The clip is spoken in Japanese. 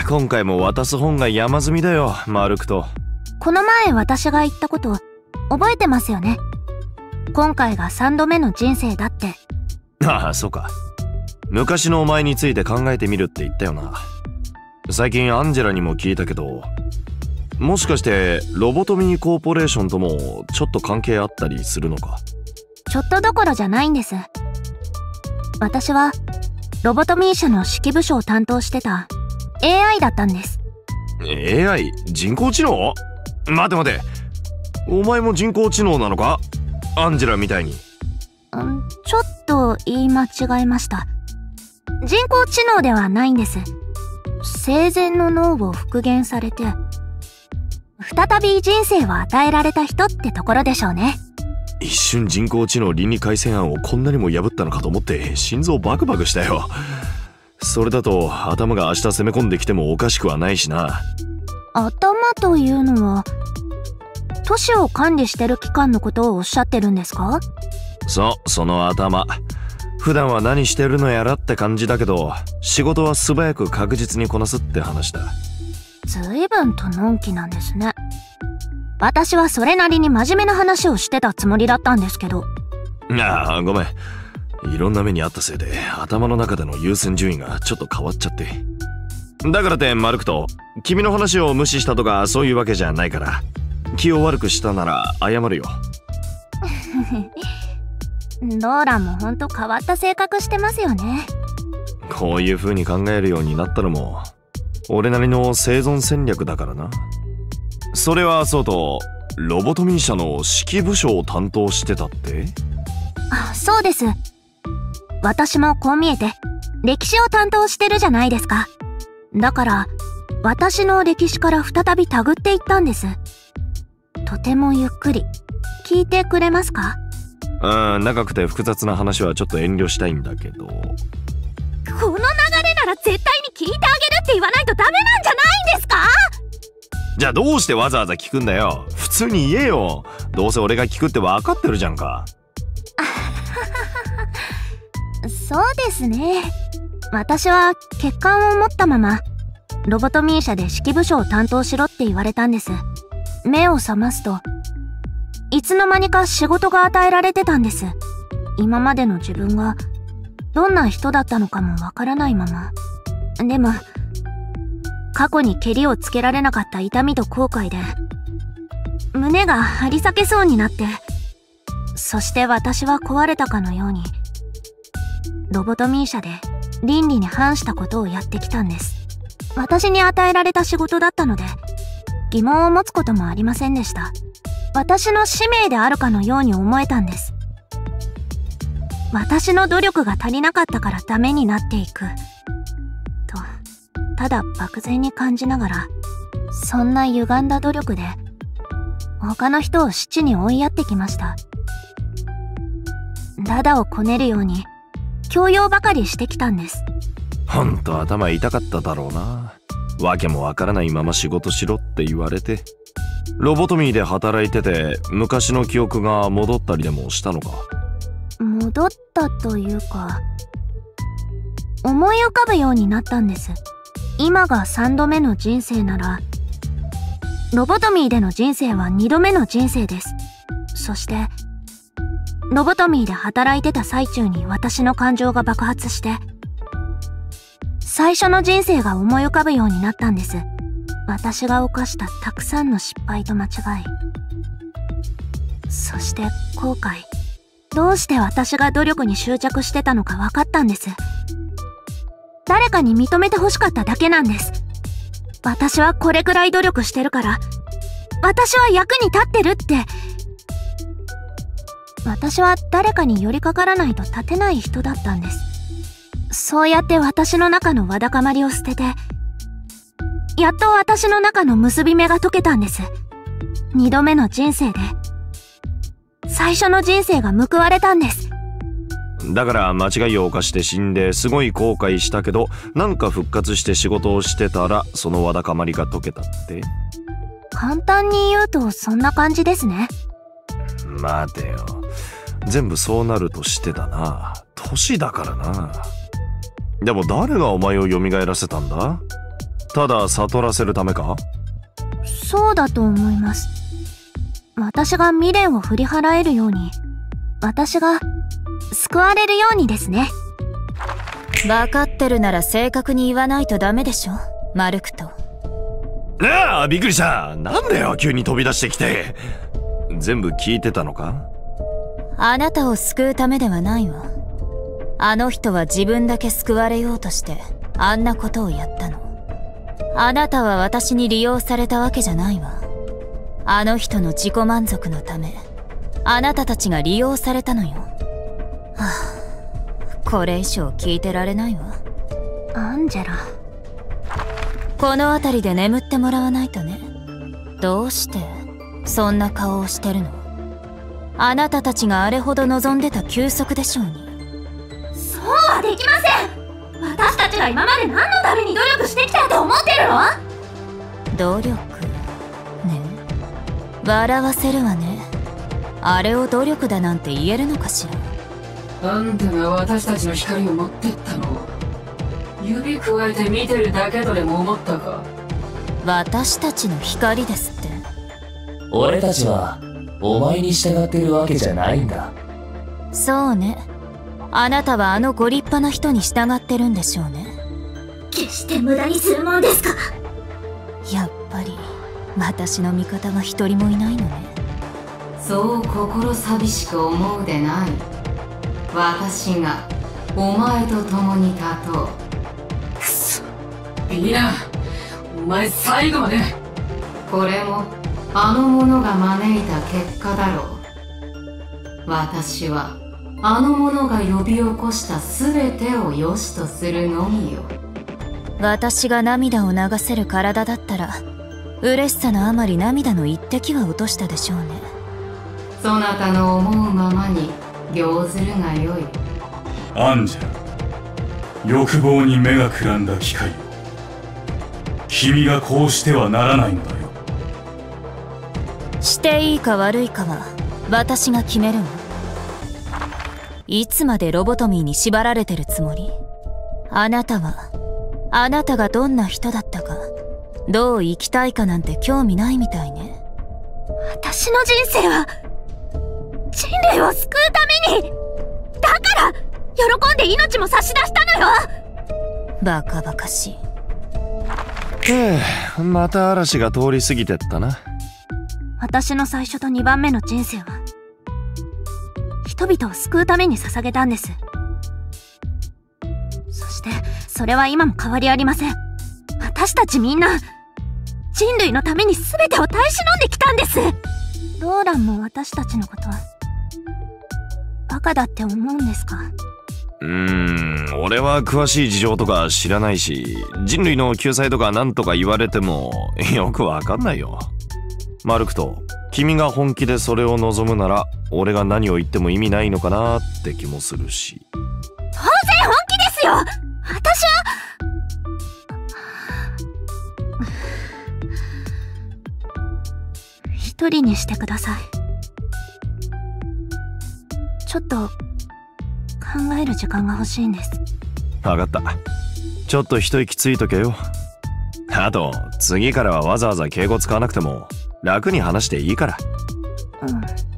今回も渡す本が山積みだよ、マルクと。 この前私が言ったこと覚えてますよね。今回が3度目の人生だって。 ああ、そうか。昔のお前について考えてみるって言ったよな。最近アンジェラにも聞いたけど、もしかしてロボトミーコーポレーションともちょっと関係あったりするのか？ ちょっとどころじゃないんです。私はロボトミー社の指揮部署を担当してた AI だったんです。 AI？ 人工知能？待て待て、お前も人工知能なのか？アンジェラみたいに。 ちょっと言い間違えました。人工知能ではないんです。生前の脳を復元されて再び人生を与えられた人ってところでしょうね。 一瞬人工知能倫理改正案をこんなにも破ったのかと思って心臓バクバクしたよ。それだと頭が明日攻め込んできてもおかしくはないしな。 頭というのは都市を管理してる機関のことをおっしゃってるんですか？ そう、その頭。普段は何してるのやらって感じだけど、仕事は素早く確実にこなすって話だ。 随分とのんきなんですね。私はそれなりに真面目な話をしてたつもりだったんですけど。 ああ、ごめん。いろんな目にあったせいで頭の中での優先順位がちょっと変わっちゃって。だからってマルクト、君の話を無視したとかそういうわけじゃないから、気を悪くしたなら謝るよ。 ローラもほんと変わった性格してますよね。 こういう風に考えるようになったのも俺なりの生存戦略だからな。それはそうと、ロボトミー社の指揮部署を担当してたって？ あ、そうです。私もこう見えて歴史を担当してるじゃないですか。だから私の歴史から再び手繰っていったんです。とてもゆっくり聞いてくれますか？ 長くて複雑な話はちょっと遠慮したいんだけど。この流れなら絶対に聞いてあげるって言わないとダメなんじゃないんですか？ じゃあどうしてわざわざ聞くんだよ。普通に言えよ。どうせ俺が聞くって分かってるじゃんか。 そうですね。私は欠陥を持ったままロボトミー社で指揮部署を担当しろって言われたんです。目を覚ますといつの間にか仕事が与えられてたんです。今までの自分がどんな人だったのかもわからないまま。でも過去にケリをつけられなかった痛みと後悔で胸が張り裂けそうになって、そして私は壊れたかのようにロボトミー社で倫理に反したことをやってきたんです。私に与えられた仕事だったので疑問を持つこともありませんでした。私の使命であるかのように思えたんです。私の努力が足りなかったからダメになっていくとただ漠然に感じながら、そんな歪んだ努力で他の人を死地に追いやってきました。ダダをこねるように強要ばかりしてきたんです。 ほんと頭痛かっただろうな。わけもわからないまま仕事しろって言われて。ロボトミーで働いてて昔の記憶が戻ったりでもしたのか？ 戻ったというか思い浮かぶようになったんです。今が3度目の人生ならロボトミーでの人生は2度目の人生です。そしてロボトミーで働いてた最中に私の感情が爆発して最初の人生が思い浮かぶようになったんです。私が犯したたくさんの失敗と間違い、そして後悔。どうして私が努力に執着してたのか分かったんです。誰かに認めて欲しかっただけなんです。私はこれくらい努力してるから私は役に立ってるって。私は誰かに寄りかからないと立てない人だったんです。そうやって私の中のわだかまりを捨ててやっと私の中の結び目が解けたんです。2度目の人生で最初の人生が報われたんです。 だから間違いを犯して死んですごい後悔したけど、なんか復活して仕事をしてたらそのわだかまりが解けたって？ 簡単に言うとそんな感じですね。 待てよ、全部そうなるとしてだな。年だからな。でも誰がお前を蘇らせたんだ？ ただ悟らせるためか？ そうだと思います。私が未練を振り払えるように、私が救われるようにですね。 分かってるなら正確に言わないとダメでしょ、マルクト。 ああ、びっくりした。なんだよ、急に飛び出してきて。全部聞いてたのか？ あなたを救うためではないわ。あの人は自分だけ救われようとしてあんなことをやったの。あなたは私に利用されたわけじゃないわ。あの人の自己満足のためあなたたちが利用されたのよ。はあ、これ以上聞いてられないわ。 アンジェラ、 この辺りで眠ってもらわないとね。どうしてそんな顔をしてるの？あなたたちがあれほど望んでた休息でしょうに。 そうはできません。私たちが今まで何のために努力してきたと思ってるの？ 努力ね。笑わせるわね。あれを努力だなんて言えるのかしら。 あんたが私たちの光を持ってったのを指くわえて見てるだけとでも思ったか？ 私たちの光ですって。 俺たちはお前に従ってるわけじゃないんだ。 そうね。あなたはあのご立派な人に従ってるんでしょうね。 決して無駄にするもんですか？ やっぱり私の味方が一人もいないのね。 そう心寂しく思うでない。私がお前と共に立とう。くそ、ビラ、お前最後まで。これもあの者が招いた結果だろう。私はあの者が呼び起こした全てを良しとするのみよ。 私が涙を流せる体だったら嬉しさのあまり涙の一滴は落としたでしょうね。 そなたの思うままに行ずるがよい。 アンジェラ、欲望に目がくらんだ機械よ。君がこうしてはならないのだよ。 していいか悪いかは私が決めるわ。いつまでロボトミーに縛られてるつもり？あなたはあなたがどんな人だったか、どう生きたいかなんて興味ないみたいね。 私の人生は人類を救うためにだから喜んで命も差し出したのよ。 バカバカしい。 また嵐が通り過ぎてったな。 私の最初と2番目の人生は人々を救うために捧げたんです。そしてそれは今も変わりありません。私たちみんな人類のために全てを耐え忍んできたんです。ローランも私たちのことはバカだって思うんですか？ 俺は詳しい事情とか知らないし、人類の救済とかなんとか言われてもよくわかんないよ。マルクト、君が本気でそれを望むなら俺が何を言っても意味ないのかなって気もするし。 当然本気ですよ。私は一人にしてください。ちょっと考える時間が欲しいんです。 分かった。ちょっと一息ついとけよ。あと次からはわざわざ敬語使わなくても楽に話していいから。 うん。